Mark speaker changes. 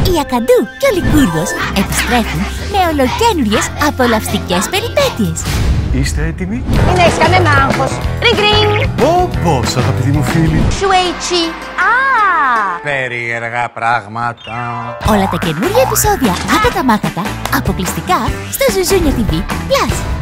Speaker 1: Η Ακαντού και ο Λικούργος επιστρέφουν με ολοκαίνουργιες απολαυστικές περιπέτειες.
Speaker 2: Είστε έτοιμοι?
Speaker 3: Μην έχεις κανένα άγχος. Ριγκριν.
Speaker 2: Πώς, αγαπητοί μου φίλοι.
Speaker 3: Σουέιτσι.
Speaker 2: Περίεργα πράγματα.
Speaker 1: Όλα τα καινούργια επεισόδια άκατα μάκατα αποκλειστικά στο Ζουζούνια TV Plus.